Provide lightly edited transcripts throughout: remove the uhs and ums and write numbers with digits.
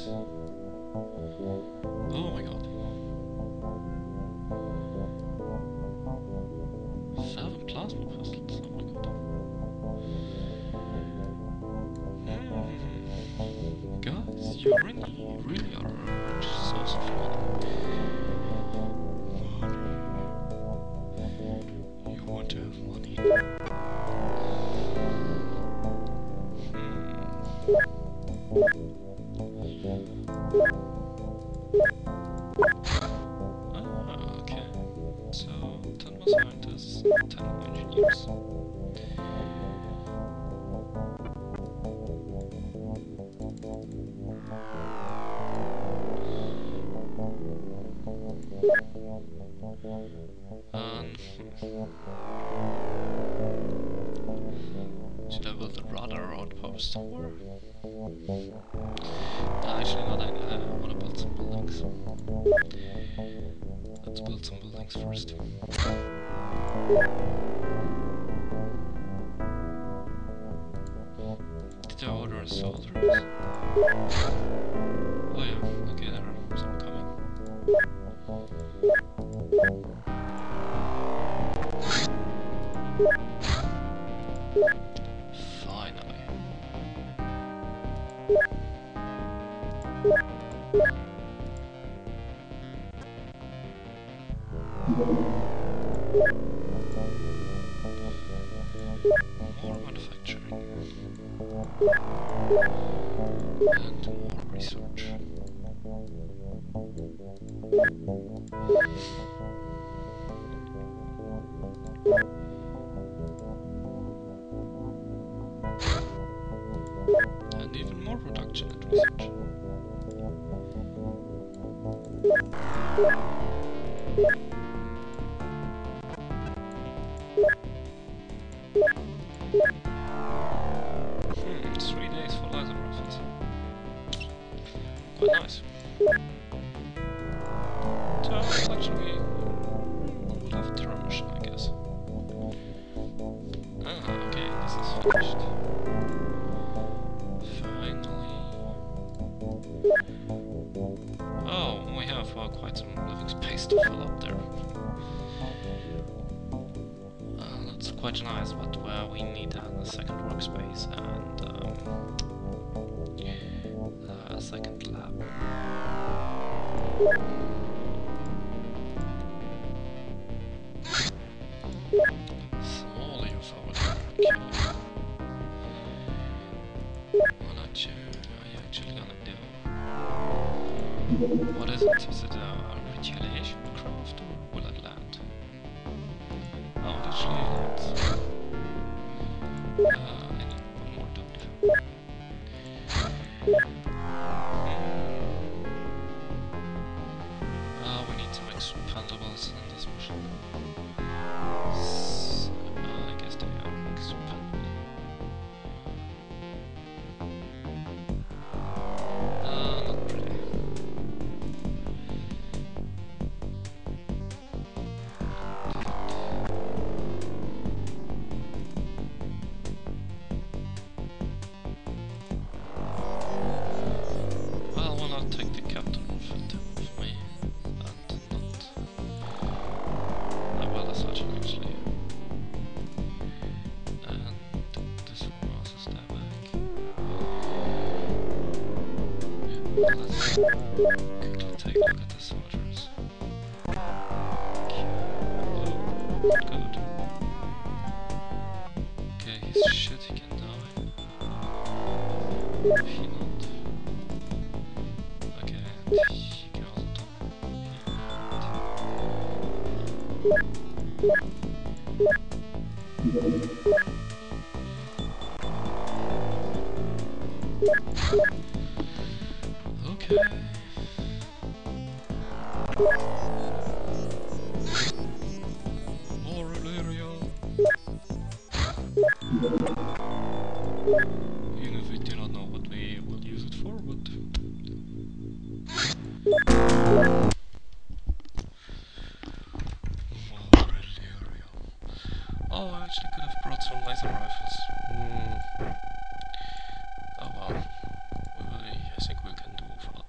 Oh my god. 7 plasma pistols. Oh my god. Guys, you really are a rich source of money. You want to have money. Okay. So, 10 more scientists, 10 more engineers. Should I build a radar outpost somewhere? No, actually not. I want to build some buildings. Let's build some buildings first. Did I order soldiers? Oh yeah, okay, there are some coming. Finally. More manufacturing. And more research. And even more production and research. It's 3 days for laser rifles. Quite nice. So, actually, we'll have a turn machine, I guess. Ah, okay, this is finished. Finally. Oh, we have quite some living space to fill up there. That's quite nice, but we need a second workspace and a second lab. Small UFO. Okay. What are you actually gonna do? What is it? Is it a retaliation craft or will it land? Oh, it actually lands. I need one more dude. We need some expendables in this mission. I guess they are expendable. Not really. Well, why not take the captain with me and not... well, the sergeant actually. And this one also stay back. Let's quickly take a look at the soldiers. Oh, good. Okay, he's shit, he can die. If he not. Okay, and he can also die. Okay. Oral area. Even if we do not know what we will use it for, but... Oral area. Oh, I actually could have brought some laser rifles. Oh well. I think we can do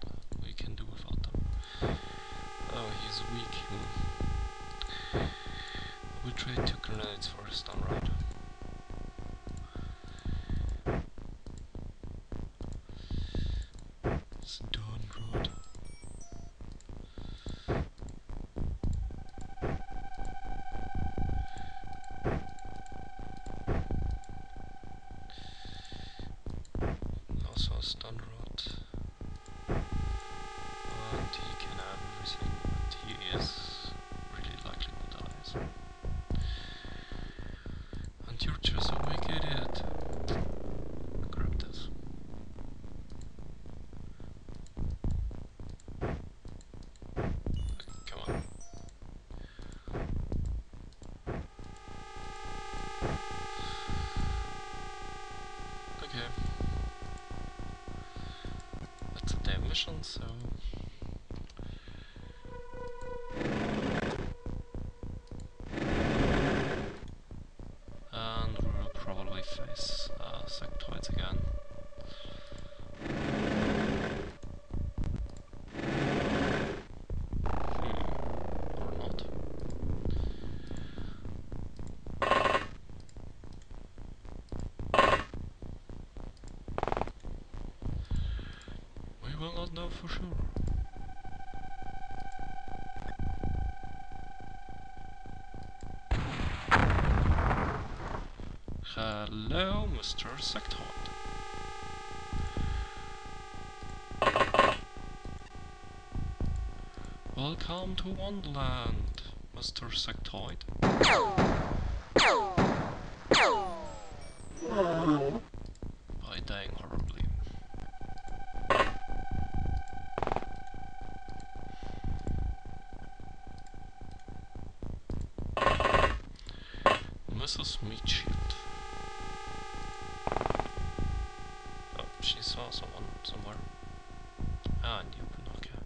stun rod. And he can have everything, but he is really likely to die. So. And you're just a weak idiot. Grab this. Come on. Okay. That's a damn mission, so... And we will probably face sectoids again. Or not. We will not know for sure. Hello, Mr. Sectoid. Welcome to Wonderland, Mr. Sectoid. By dying horribly. Mrs. Meatshield. Oh, she saw someone somewhere. Ah, in the open, okay.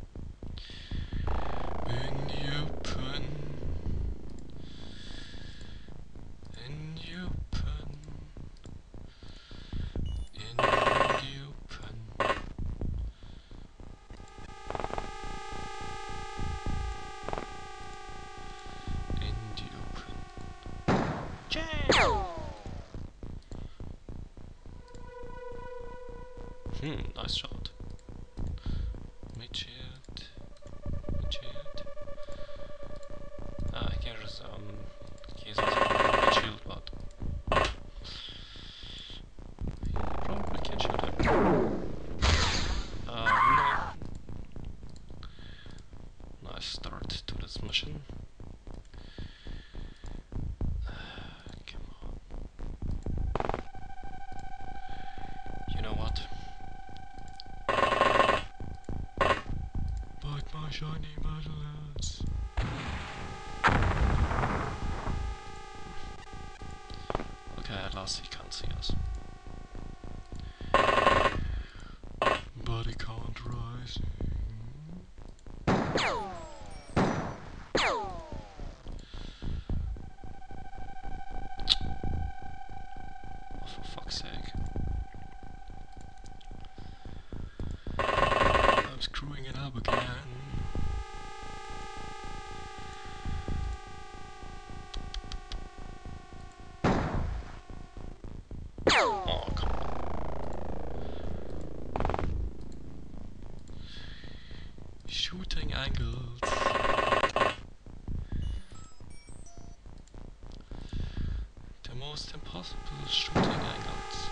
In the open. In the open. In the open. In the open. Jam! Nice shot. Midget. Ah, here's he's also shield, but probably can shoot him. Really nice start to this mission. Come on. You know what? Bite my shiny metal ass. Okay, at last he can't see us. Body count rising. Oh, for fuck's sake. I'm screwing it up again. Oh, come on. Shooting angles. The most impossible shooting angles.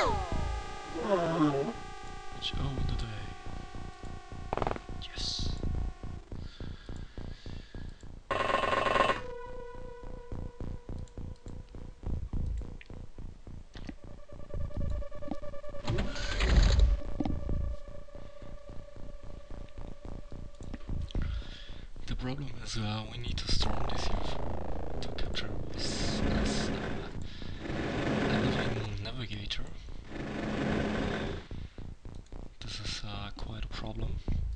Which own the day. Yes. The problem is we need to storm this UFO to capture this living navigator. This is quite a problem.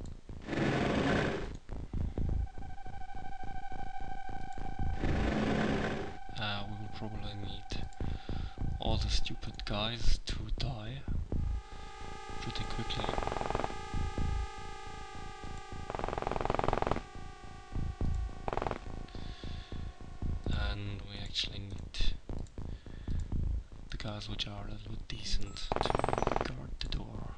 We will probably need all the stupid guys to die pretty quickly. And we actually need the guys which are a little bit decent to guard the door.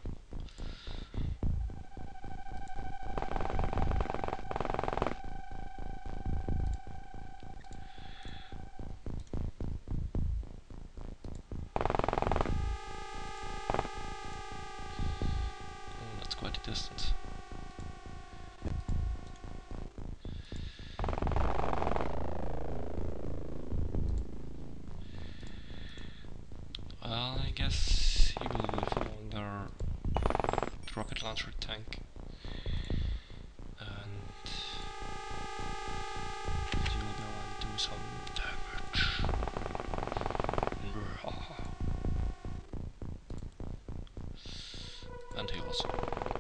I guess he will be following our rocket launcher tank, and he will go and do some damage. And he also.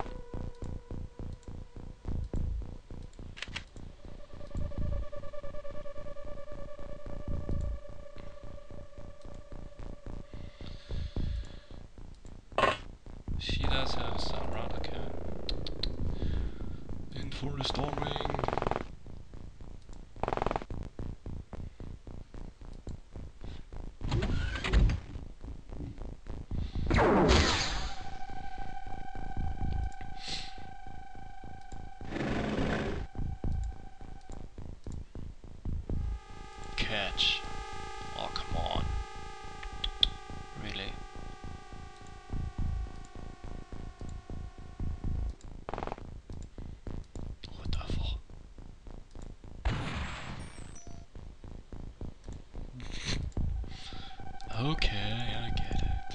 She does have some run, okay. In for the storming. Catch. Oh, come on. Really? What the fuck? Okay, I get it.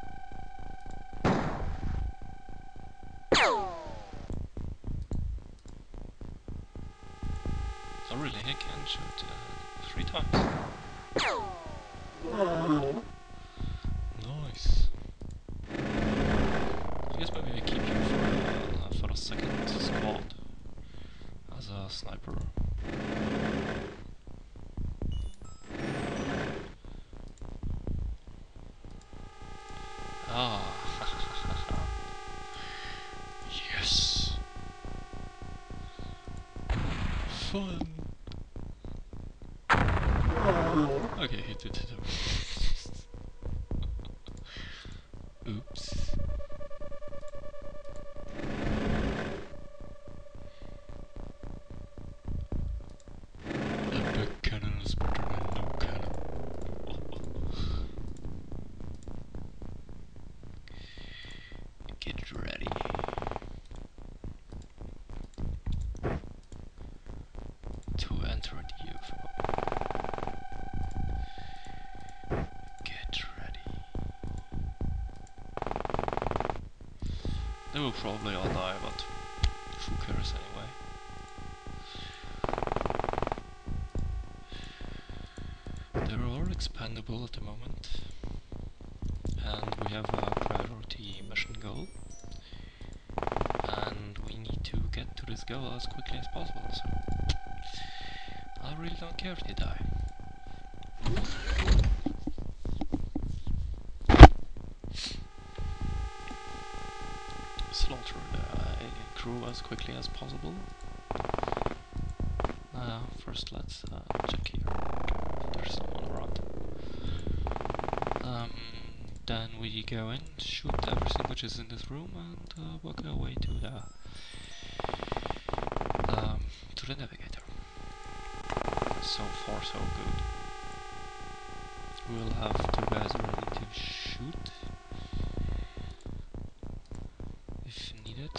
Oh really, he can shoot 3 times. Nice. I guess maybe we keep you for a second squad as a sniper. Ah, yes. Fun. Okay, he did it. Oops. A big cannon is better than no cannon. Get ready. To enter the UFO. Get ready. They will probably all die, but who cares anyway? They're all expandable at the moment, and we have a priority mission goal, and we need to get to this goal as quickly as possible, so I really don't care if they die. Slaughter the alien crew as quickly as possible. First let's check here if there's someone around. Then we go in, shoot everything which is in this room, and work our way to the navigator. So far so good. We'll have 2 guys ready to shoot if needed.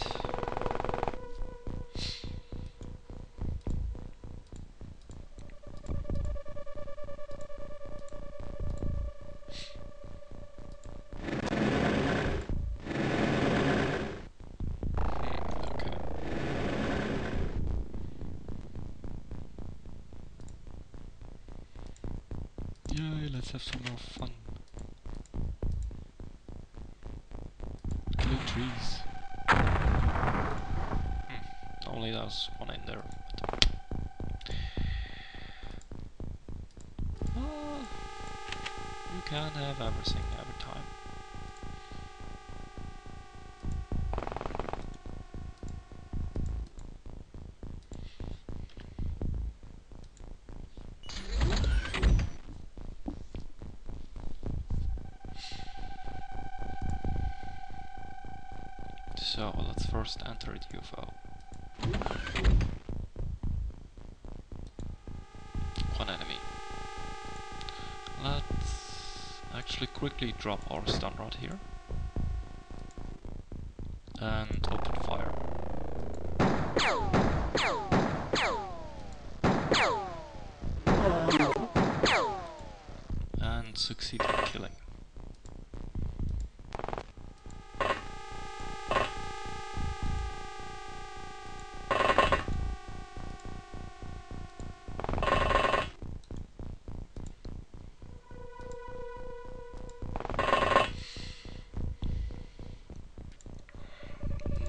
Yay, let's have some more fun. Kill trees. Only there's one in there. Well, you can't have everything every time. So let's first enter the UFO. One enemy. Let's actually quickly drop our stun rod here and open fire. And succeed in killing.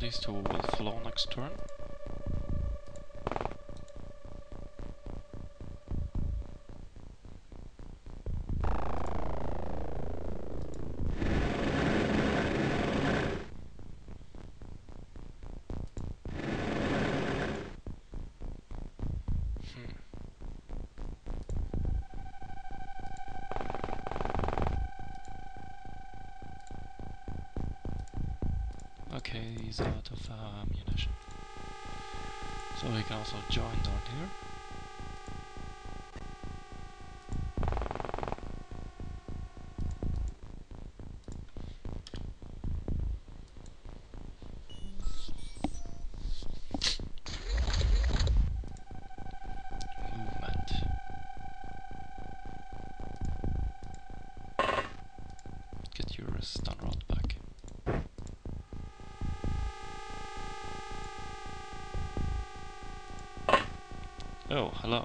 these two will follow next turn. Okay, he's out of ammunition. So he can also join down here. Movement. Get your stun rod back. Oh, hello.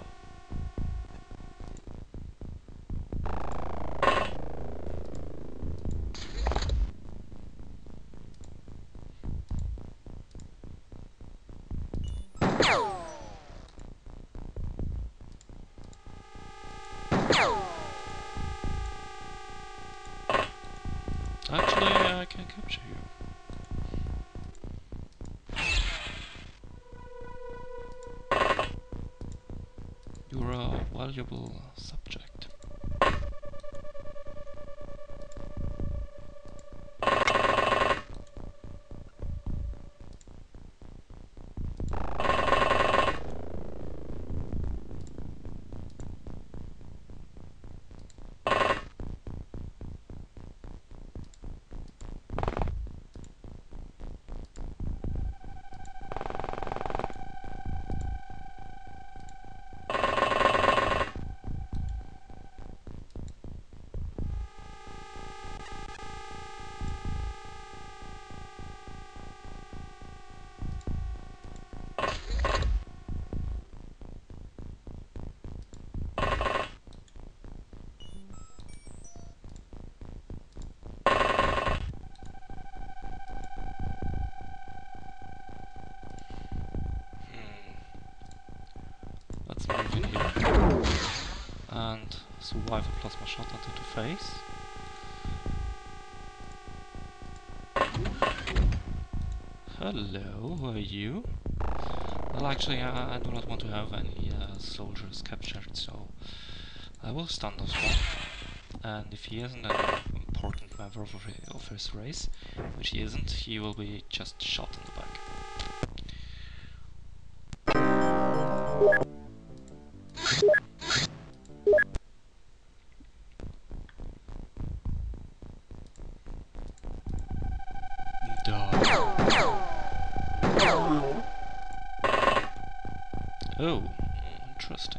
Actually, I can capture you. You're a valuable subject. Let's move in here and survive a plasma shot into the face. Hello, who are you? Well, actually, I do not want to have any soldiers captured, so I will stun this one. And if he isn't an important member of his race, which he isn't, he will be just shot in the back. Oh, interesting.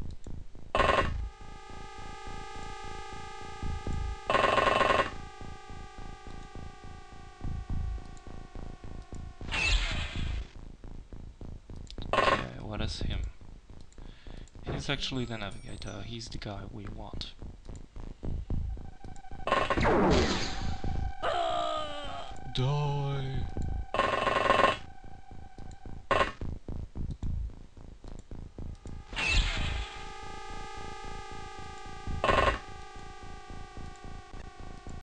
Okay, what is him? He's actually the navigator. He's the guy we want. Die!